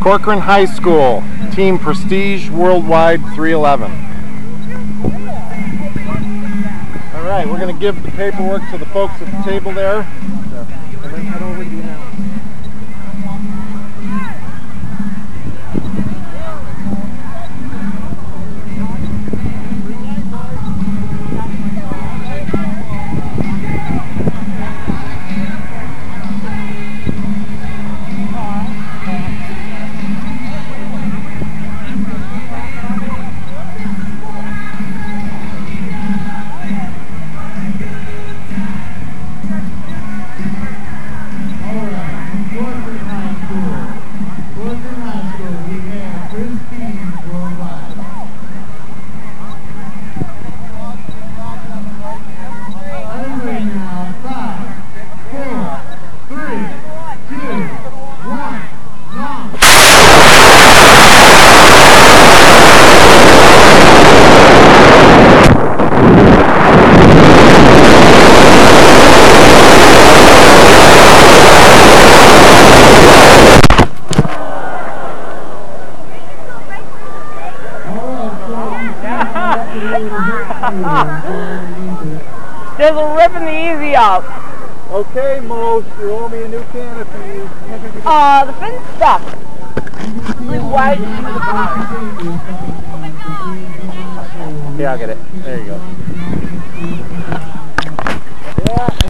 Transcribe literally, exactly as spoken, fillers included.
Corcoran High School, Team Prestige Worldwide three eleven. All right, we're going to give the paperwork to the folks at the table there. And then head over to the announcement. There's a rip in the easy up. Okay, Mo, you owe me a new canopy. Uh, the fin's stuck. Like, why did you Yeah, I'll get it. There you go.